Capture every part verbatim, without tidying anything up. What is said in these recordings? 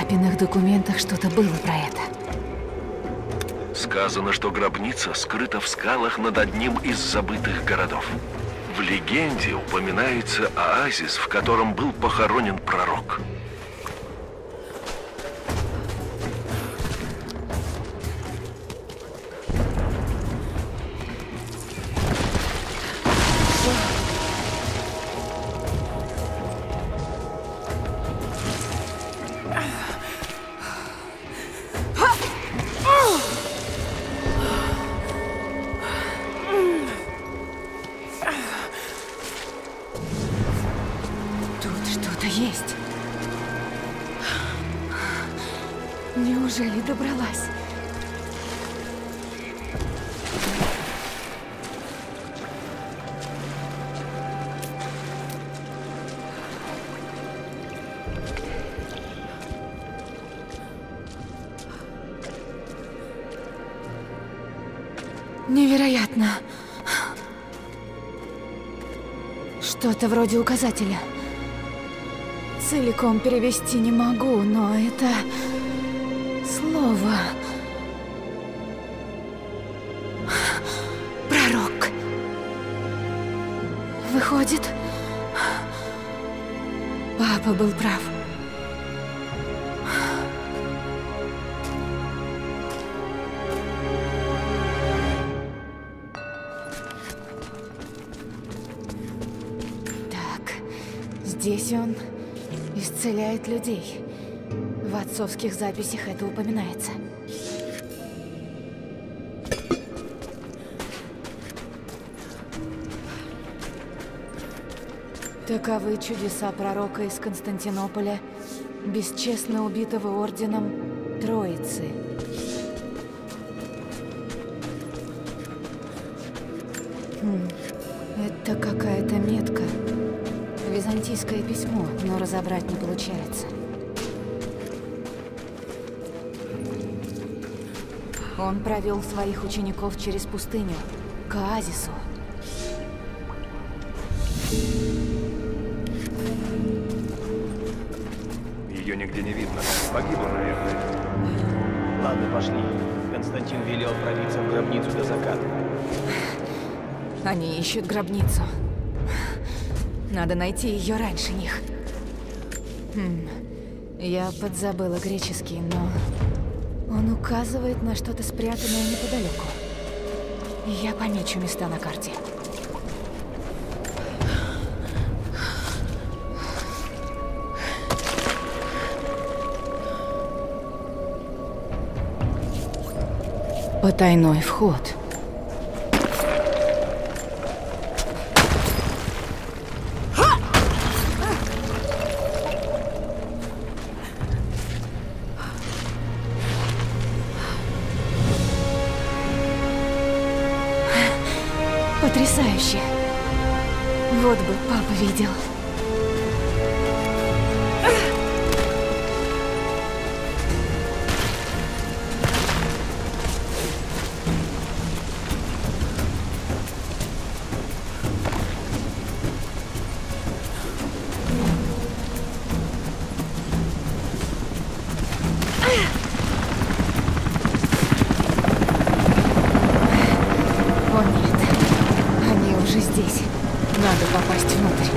папиных документах что-то было про это. Сказано, что гробница скрыта в скалах над одним из забытых городов. В легенде упоминается оазис, в котором был похоронен пророк. Есть. Неужели добралась? Невероятно. Что-то вроде указателя. Целиком перевести не могу, но это слово. Пророк. Выходит, папа был прав. Так, здесь он исцеляет людей. В отцовских записях это упоминается. Таковы чудеса пророка из Константинополя, бесчестно убитого орденом Троицы. Хм, это какая-то метка. Византийское письмо, но разобрать не получается. Он провел своих учеников через пустыню, к оазису. Ее нигде не видно. Погибла, наверное. Ладно, пошли. Константин велел пробиться в гробницу до заката. Они ищут гробницу. Надо найти ее раньше них. Хм. Я подзабыла греческий, но он указывает на что-то спрятанное неподалеку. Я помечу места на карте. Потайной вход. Потрясающе. Вот бы папа видел. Здесь. Надо попасть внутрь.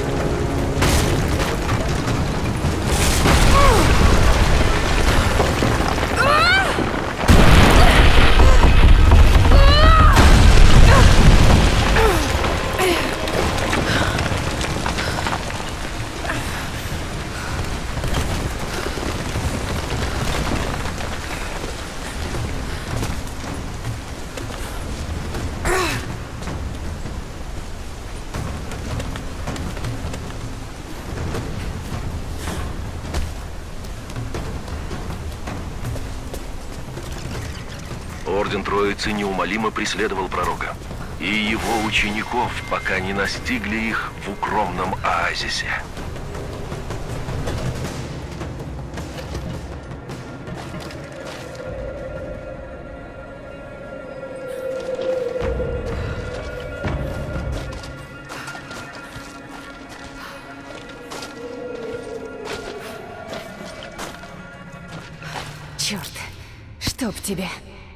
Орден Троицы неумолимо преследовал пророка и его учеников, пока не настигли их в укромном оазисе. Черт, чтоб тебе.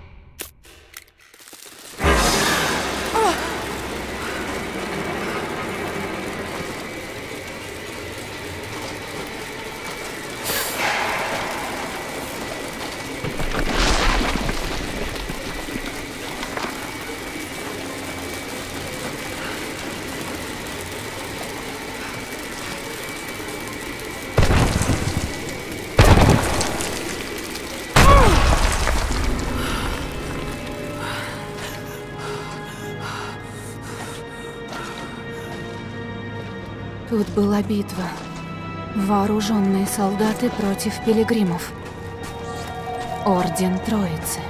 Тут была битва. Вооруженные солдаты против пилигримов. Орден Троицы.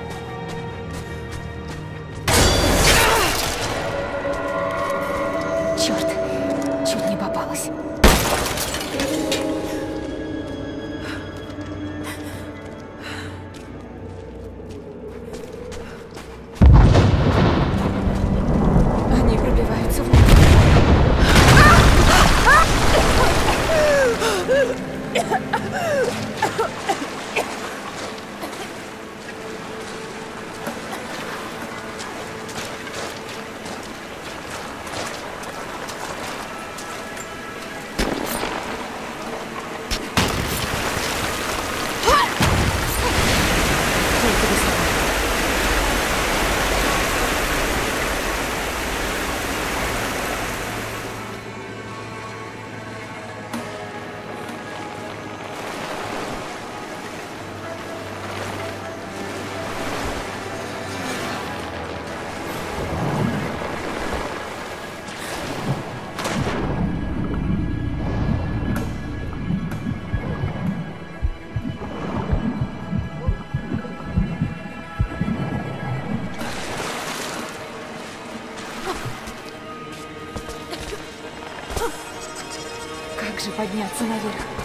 Черт, чуть не попалась. Они пробиваются внутрь. Как же подняться наверх?